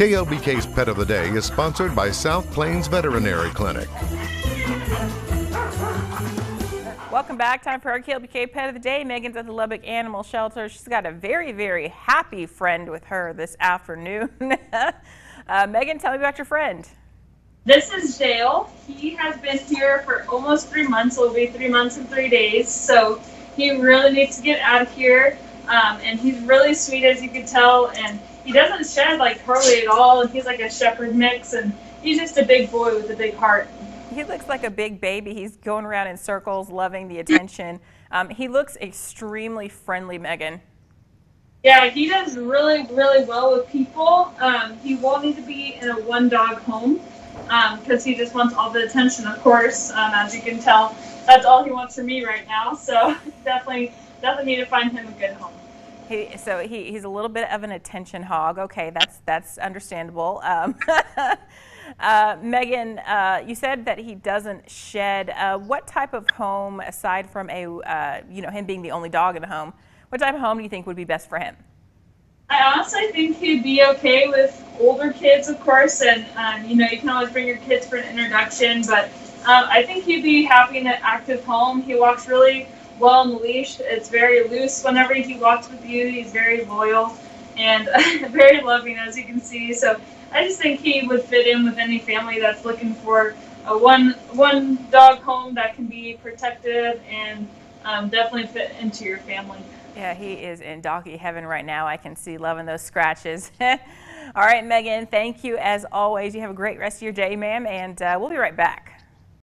KLBK's Pet of the Day is sponsored by South Plains Veterinary Clinic. Welcome back. Time for our KLBK Pet of the Day. Megan's at the Lubbock Animal Shelter. She's got a very, very happy friend with her this afternoon. Megan, tell me about your friend. This is Dale. He has been here for almost 3 months. It'll be 3 months and 3 days. So he really needs to get out of here. And he's really sweet, as you can tell. And he doesn't shed like Harley at all. He's like a shepherd mix. And he's just a big boy with a big heart. He looks like a big baby. He's going around in circles, loving the attention. He looks extremely friendly, Megan. Yeah, he does really, really well with people. He won't need to be in a one-dog home because he just wants all the attention, of course. As you can tell, that's all he wants from me right now. So definitely need to find him a good home. He's a little bit of an attention hog. Okay, that's understandable. Megan, you said that he doesn't shed. What type of home, aside from him being the only dog in the home, what type of home do you think would be best for him? I honestly think he'd be okay with older kids, of course, and you can always bring your kids for an introduction. But I think he'd be happy in an active home. He walks really well on the leash. It's very loose whenever he walks with you. He's very loyal and very loving, as you can see. So I just think he would fit in with any family that's looking for a one dog home that can be protective and definitely fit into your family. Yeah, he is in doggy heaven right now. I can see loving those scratches. All right, Megan, thank you as always. You have a great rest of your day, ma'am, and we'll be right back.